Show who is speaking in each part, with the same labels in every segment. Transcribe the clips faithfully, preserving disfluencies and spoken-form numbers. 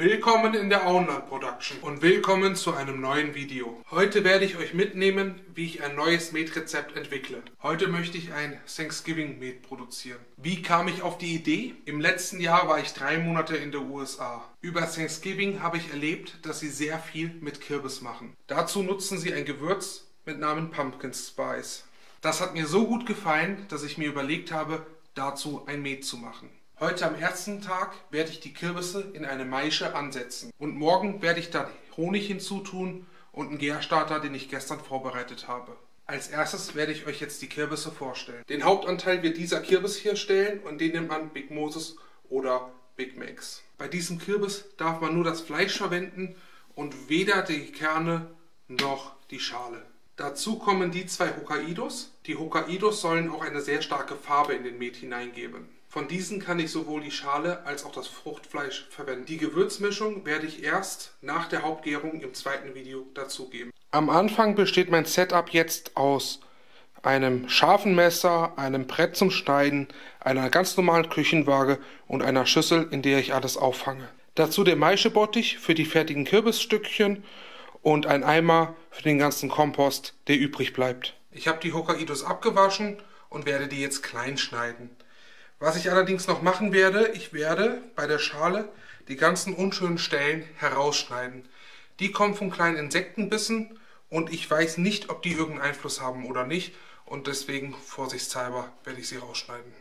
Speaker 1: Willkommen in der Auenland Production und willkommen zu einem neuen Video. Heute werde ich euch mitnehmen, wie ich ein neues Metrezept entwickle. Heute möchte ich ein Thanksgiving Met produzieren. Wie kam ich auf die Idee? Im letzten Jahr war ich drei Monate in der U S A. Über Thanksgiving habe ich erlebt, dass sie sehr viel mit Kürbis machen. Dazu nutzen sie ein Gewürz mit Namen Pumpkin Spice. Das hat mir so gut gefallen, dass ich mir überlegt habe, dazu ein Met zu machen. Heute am ersten Tag werde ich die Kürbisse in eine Maische ansetzen. Und morgen werde ich dann Honig hinzutun und einen Gärstarter, den ich gestern vorbereitet habe. Als erstes werde ich euch jetzt die Kürbisse vorstellen. Den Hauptanteil wird dieser Kürbis hier stellen und den nennt man Big Moses oder Big Macs. Bei diesem Kürbis darf man nur das Fleisch verwenden und weder die Kerne noch die Schale. Dazu kommen die zwei Hokkaidos. Die Hokkaidos sollen auch eine sehr starke Farbe in den Met hineingeben. Von diesen kann ich sowohl die Schale als auch das Fruchtfleisch verwenden. Die Gewürzmischung werde ich erst nach der Hauptgärung im zweiten Video dazugeben. Am Anfang besteht mein Setup jetzt aus einem scharfen Messer, einem Brett zum Schneiden, einer ganz normalen Küchenwaage und einer Schüssel, in der ich alles auffange. Dazu der Maischebottich für die fertigen Kürbisstückchen und ein Eimer für den ganzen Kompost, der übrig bleibt. Ich habe die Hokkaidos abgewaschen und werde die jetzt klein schneiden. Was ich allerdings noch machen werde, ich werde bei der Schale die ganzen unschönen Stellen herausschneiden. Die kommen von kleinen Insektenbissen und ich weiß nicht, ob die irgendeinen Einfluss haben oder nicht und deswegen vorsichtshalber werde ich sie rausschneiden.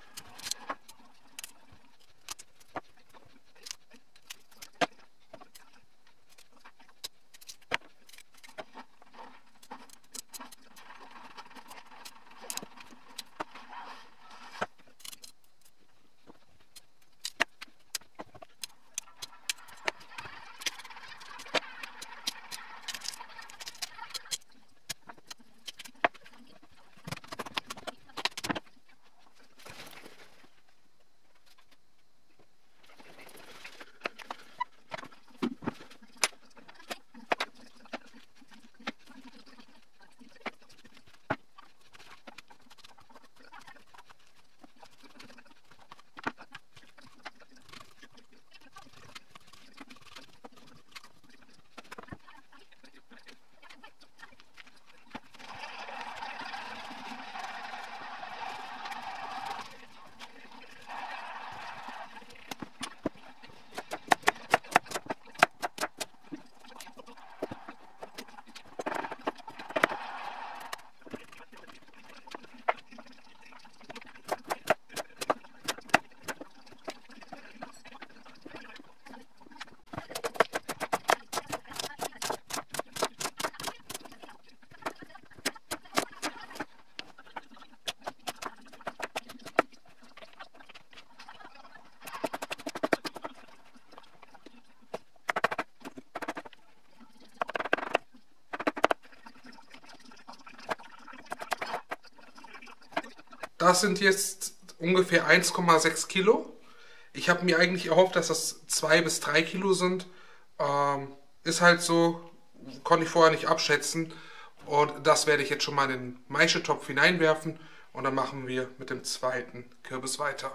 Speaker 1: Das sind jetzt ungefähr eins Komma sechs Kilo. Ich habe mir eigentlich erhofft, dass das zwei bis drei Kilo sind. Ähm, ist halt so, konnte ich vorher nicht abschätzen. Und das werde ich jetzt schon mal in den Maischetopf hineinwerfen. Und dann machen wir mit dem zweiten Kürbis weiter.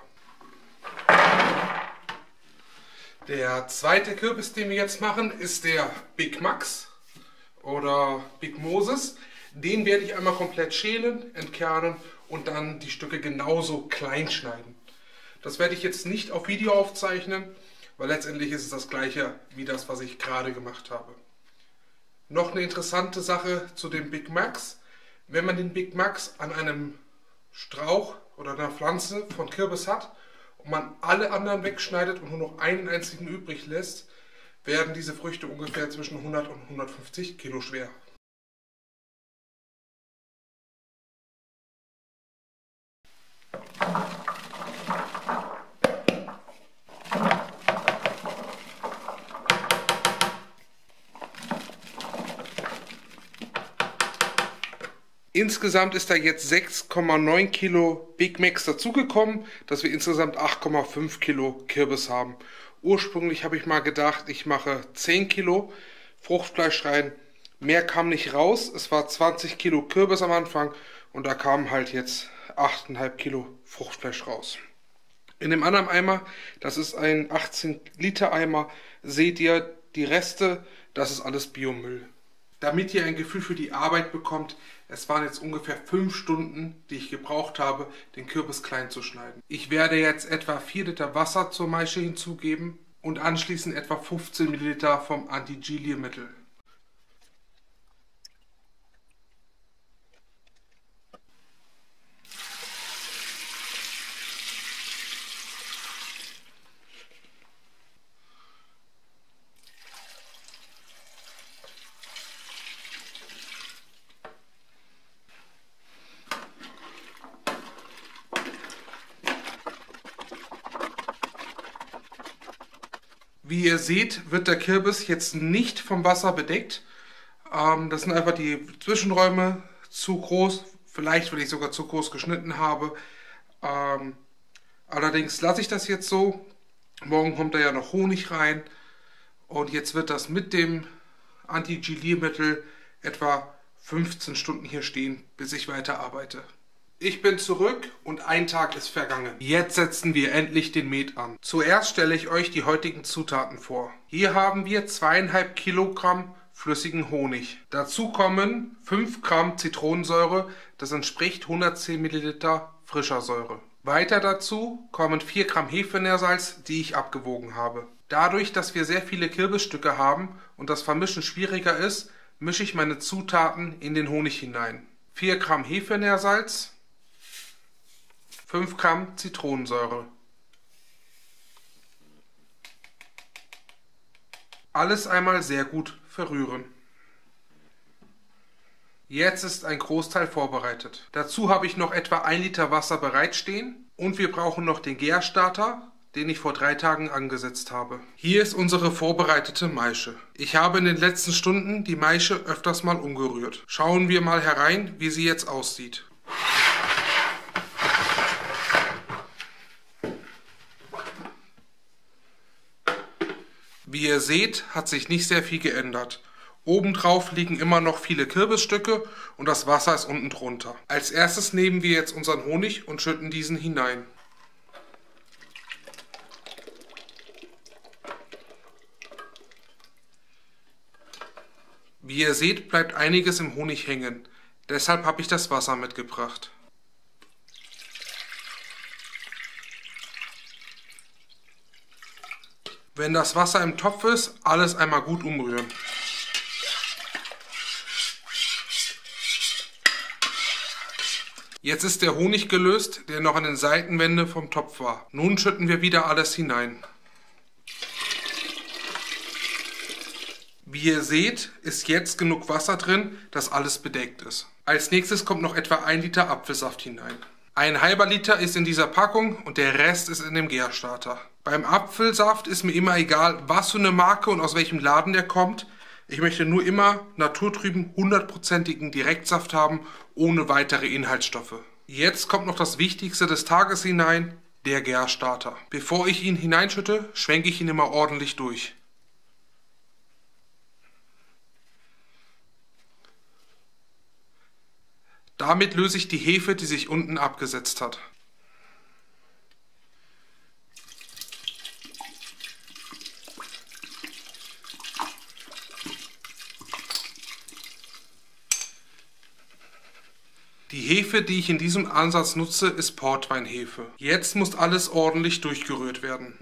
Speaker 1: Der zweite Kürbis, den wir jetzt machen, ist der Big Macs oder Big Moses. Den werde ich einmal komplett schälen, entkernen und dann die Stücke genauso klein schneiden. Das werde ich jetzt nicht auf Video aufzeichnen, weil letztendlich ist es das gleiche wie das, was ich gerade gemacht habe. Noch eine interessante Sache zu den Big Macs. Wenn man den Big Macs an einem Strauch oder einer Pflanze von Kürbis hat und man alle anderen wegschneidet und nur noch einen einzigen übrig lässt, werden diese Früchte ungefähr zwischen hundert und hundertfünfzig Kilo schwer. Insgesamt ist da jetzt sechs Komma neun Kilo Big Macs dazugekommen, dass wir insgesamt acht Komma fünf Kilo Kürbis haben. Ursprünglich habe ich mal gedacht, ich mache zehn Kilo Fruchtfleisch rein. Mehr kam nicht raus. Es war zwanzig Kilo Kürbis am Anfang und da kamen halt jetzt acht Komma fünf Kilo Fruchtfleisch raus. In dem anderen Eimer, das ist ein achtzehn Liter Eimer, seht ihr die Reste, das ist alles Biomüll. Damit ihr ein Gefühl für die Arbeit bekommt, es waren jetzt ungefähr fünf Stunden, die ich gebraucht habe, den Kürbis klein zu schneiden. Ich werde jetzt etwa vier Liter Wasser zur Maische hinzugeben und anschließend etwa fünfzehn Milliliter vom Anti-Gilia-Mittel. Wie ihr seht, wird der Kürbis jetzt nicht vom Wasser bedeckt. Ähm, das sind einfach die Zwischenräume zu groß, vielleicht weil ich sogar zu groß geschnitten habe. Ähm, allerdings lasse ich das jetzt so. Morgen kommt da ja noch Honig rein. Und jetzt wird das mit dem Anti-Gilia-Mittel etwa fünfzehn Stunden hier stehen, bis ich weiter arbeite. Ich bin zurück und ein Tag ist vergangen. Jetzt setzen wir endlich den Met an. Zuerst stelle ich euch die heutigen Zutaten vor. Hier haben wir zweieinhalb Kilogramm flüssigen Honig. Dazu kommen fünf Gramm Zitronensäure, das entspricht hundertzehn Milliliter frischer Säure. Weiter dazu kommen vier Gramm Hefemeersalz, die ich abgewogen habe. Dadurch, dass wir sehr viele Kürbisstücke haben und das Vermischen schwieriger ist, mische ich meine Zutaten in den Honig hinein. vier Gramm Hefemeersalz, fünf Gramm Zitronensäure. Alles einmal sehr gut verrühren. Jetzt ist ein Großteil vorbereitet. Dazu habe ich noch etwa ein Liter Wasser bereitstehen und wir brauchen noch den Gärstarter, den ich vor drei Tagen angesetzt habe. Hier ist unsere vorbereitete Maische. Ich habe in den letzten Stunden die Maische öfters mal umgerührt. Schauen wir mal herein, wie sie jetzt aussieht. Wie ihr seht, hat sich nicht sehr viel geändert. Obendrauf liegen immer noch viele Kürbisstücke und das Wasser ist unten drunter. Als erstes nehmen wir jetzt unseren Honig und schütten diesen hinein. Wie ihr seht, bleibt einiges im Honig hängen. Deshalb habe ich das Wasser mitgebracht. Wenn das Wasser im Topf ist, alles einmal gut umrühren. Jetzt ist der Honig gelöst, der noch an den Seitenwänden vom Topf war. Nun schütten wir wieder alles hinein. Wie ihr seht, ist jetzt genug Wasser drin, dass alles bedeckt ist. Als nächstes kommt noch etwa ein Liter Apfelsaft hinein. Ein halber Liter ist in dieser Packung und der Rest ist in dem Gärstarter. Beim Apfelsaft ist mir immer egal, was für eine Marke und aus welchem Laden der kommt. Ich möchte nur immer naturtrüben, hundertprozentigen Direktsaft haben, ohne weitere Inhaltsstoffe. Jetzt kommt noch das Wichtigste des Tages hinein, der Gärstarter. Bevor ich ihn hineinschütte, schwenke ich ihn immer ordentlich durch. Damit löse ich die Hefe, die sich unten abgesetzt hat. Die Hefe, die ich in diesem Ansatz nutze, ist Portweinhefe. Jetzt muss alles ordentlich durchgerührt werden.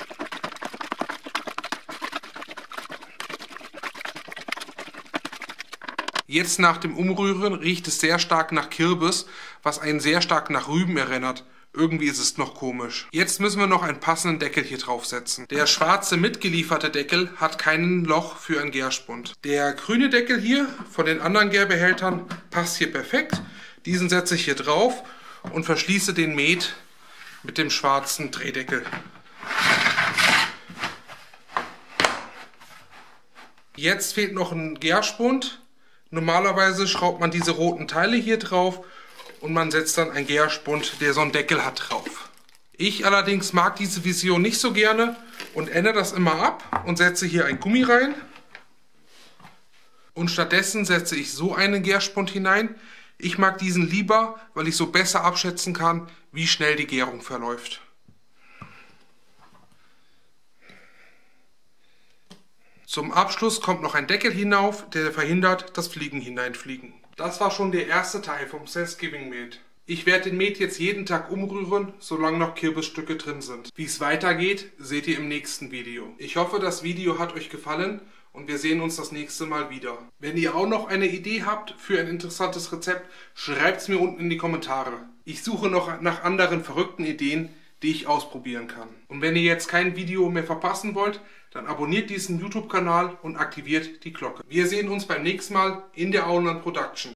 Speaker 1: Jetzt nach dem Umrühren riecht es sehr stark nach Kürbis, was einen sehr stark nach Rüben erinnert. Irgendwie ist es noch komisch. Jetzt müssen wir noch einen passenden Deckel hier draufsetzen. Der schwarze mitgelieferte Deckel hat kein Loch für einen Gärspund. Der grüne Deckel hier von den anderen Gärbehältern passt hier perfekt. Diesen setze ich hier drauf und verschließe den Met mit dem schwarzen Drehdeckel. Jetzt fehlt noch ein Gärspund. Normalerweise schraubt man diese roten Teile hier drauf und man setzt dann einen Gärspund, der so einen Deckel hat, drauf. Ich allerdings mag diese Vision nicht so gerne und ändere das immer ab und setze hier ein Gummi rein. Und stattdessen setze ich so einen Gärspund hinein. Ich mag diesen lieber, weil ich so besser abschätzen kann, wie schnell die Gärung verläuft. Zum Abschluss kommt noch ein Deckel hinauf, der verhindert, dass Fliegen hineinfliegen. Das war schon der erste Teil vom Thanksgiving Met. Ich werde den Met jetzt jeden Tag umrühren, solange noch Kürbisstücke drin sind. Wie es weitergeht, seht ihr im nächsten Video. Ich hoffe, das Video hat euch gefallen und wir sehen uns das nächste Mal wieder. Wenn ihr auch noch eine Idee habt für ein interessantes Rezept, schreibt es mir unten in die Kommentare. Ich suche noch nach anderen verrückten Ideen, die ich ausprobieren kann. Und wenn ihr jetzt kein Video mehr verpassen wollt, dann abonniert diesen YouTube-Kanal und aktiviert die Glocke. Wir sehen uns beim nächsten Mal in der Auenland Production.